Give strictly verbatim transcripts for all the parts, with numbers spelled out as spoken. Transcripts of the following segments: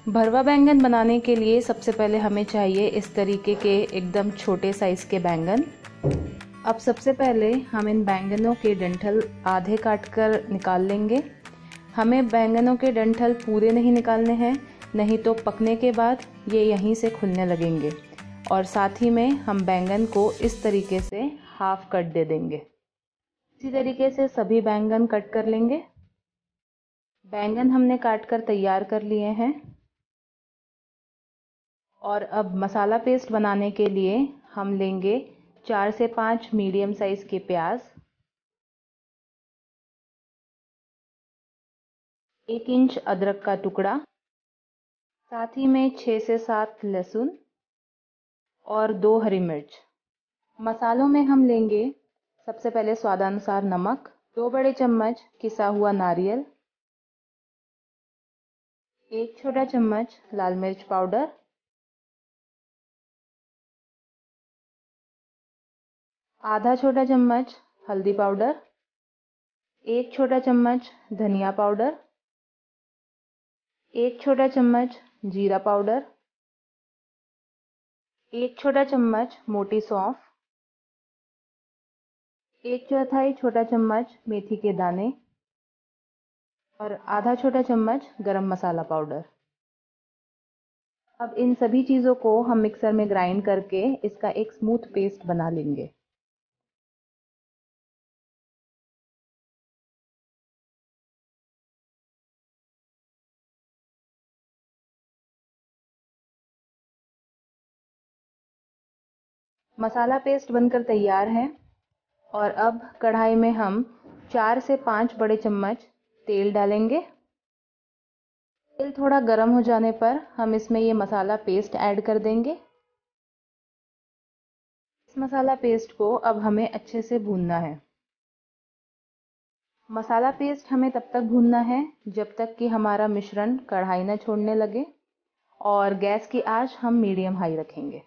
भरवा बैंगन बनाने के लिए सबसे पहले हमें चाहिए इस तरीके के एकदम छोटे साइज़ के बैंगन। अब सबसे पहले हम इन बैंगनों के डंठल आधे काट कर निकाल लेंगे। हमें बैंगनों के डंठल पूरे नहीं निकालने हैं, नहीं तो पकने के बाद ये यहीं से खुलने लगेंगे। और साथ ही में हम बैंगन को इस तरीके से हाफ कट दे देंगे। इसी तरीके से सभी बैंगन कट कर लेंगे। बैंगन हमने काट कर तैयार कर लिए हैं। और अब मसाला पेस्ट बनाने के लिए हम लेंगे चार से पाँच मीडियम साइज़ के प्याज, एक इंच अदरक का टुकड़ा, साथ ही में छः से सात लहसुन और दो हरी मिर्च। मसालों में हम लेंगे सबसे पहले स्वादानुसार नमक, दो बड़े चम्मच पिसा हुआ नारियल, एक छोटा चम्मच लाल मिर्च पाउडर, आधा छोटा चम्मच हल्दी पाउडर, एक छोटा चम्मच धनिया पाउडर, एक छोटा चम्मच जीरा पाउडर, एक छोटा चम्मच मोटी सौंफ, एक चौथाई छोटा चम्मच मेथी के दाने और आधा छोटा चम्मच गरम मसाला पाउडर। अब इन सभी चीज़ों को हम मिक्सर में ग्राइंड करके इसका एक स्मूथ पेस्ट बना लेंगे। मसाला पेस्ट बनकर तैयार है। और अब कढ़ाई में हम चार से पाँच बड़े चम्मच तेल डालेंगे। तेल थोड़ा गर्म हो जाने पर हम इसमें ये मसाला पेस्ट ऐड कर देंगे। इस मसाला पेस्ट को अब हमें अच्छे से भूनना है। मसाला पेस्ट हमें तब तक भूनना है जब तक कि हमारा मिश्रण कढ़ाई न छोड़ने लगे। और गैस की आंच हम मीडियम हाई रखेंगे।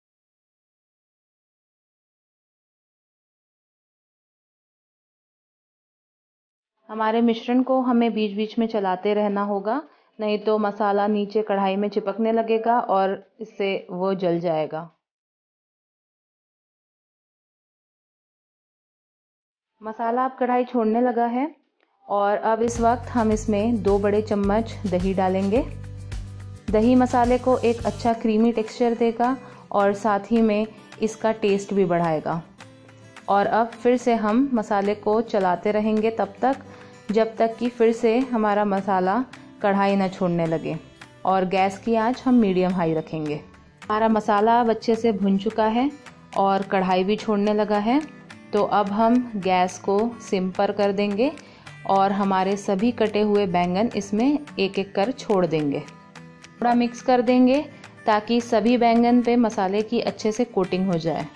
हमारे मिश्रण को हमें बीच बीच में चलाते रहना होगा, नहीं तो मसाला नीचे कढ़ाई में चिपकने लगेगा और इससे वो जल जाएगा। मसाला अब कढ़ाई छोड़ने लगा है और अब इस वक्त हम इसमें दो बड़े चम्मच दही डालेंगे। दही मसाले को एक अच्छा क्रीमी टेक्सचर देगा और साथ ही में इसका टेस्ट भी बढ़ाएगा। और अब फिर से हम मसाले को चलाते रहेंगे तब तक जब तक कि फिर से हमारा मसाला कढ़ाई न छोड़ने लगे। और गैस की आंच हम मीडियम हाई रखेंगे। हमारा मसाला अब अच्छे से भुन चुका है और कढ़ाई भी छोड़ने लगा है, तो अब हम गैस को सिम पर कर देंगे और हमारे सभी कटे हुए बैंगन इसमें एक एक कर छोड़ देंगे। थोड़ा मिक्स कर देंगे ताकि सभी बैंगन पे मसाले की अच्छे से कोटिंग हो जाए।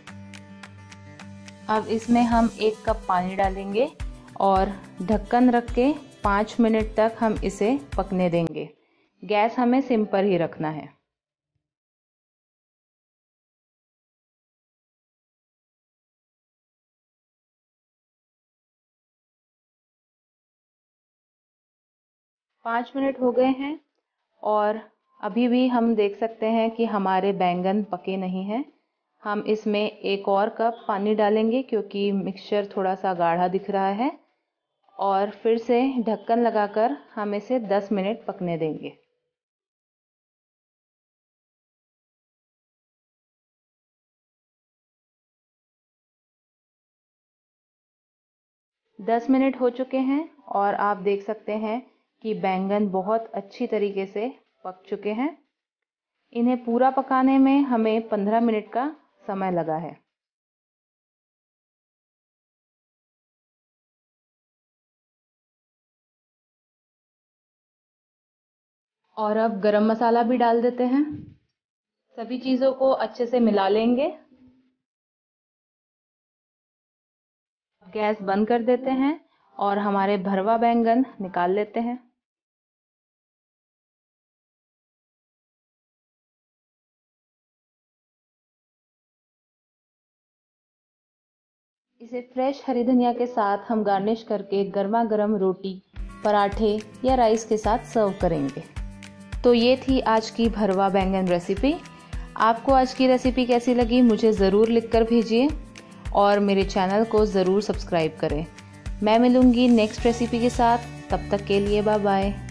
अब इसमें हम एक कप पानी डालेंगे और ढक्कन रख के पाँच मिनट तक हम इसे पकने देंगे। गैस हमें सिम पर ही रखना है। पाँच मिनट हो गए हैं और अभी भी हम देख सकते हैं कि हमारे बैंगन पके नहीं हैं। हम इसमें एक और कप पानी डालेंगे क्योंकि मिक्सचर थोड़ा सा गाढ़ा दिख रहा है। और फिर से ढक्कन लगाकर हम इसे दस मिनट पकने देंगे। दस मिनट हो चुके हैं और आप देख सकते हैं कि बैंगन बहुत अच्छी तरीके से पक चुके हैं। इन्हें पूरा पकाने में हमें पंद्रह मिनट का समय लगा है। और अब गरम मसाला भी डाल देते हैं। सभी चीज़ों को अच्छे से मिला लेंगे। गैस बंद कर देते हैं और हमारे भरवा बैंगन निकाल लेते हैं। इसे फ्रेश हरी धनिया के साथ हम गार्निश करके गर्मा गर्म रोटी, पराठे या राइस के साथ सर्व करेंगे। तो ये थी आज की भरवा बैंगन रेसिपी। आपको आज की रेसिपी कैसी लगी मुझे ज़रूर लिखकर भेजिए और मेरे चैनल को ज़रूर सब्सक्राइब करें। मैं मिलूँगी नेक्स्ट रेसिपी के साथ, तब तक के लिए बाय बाय।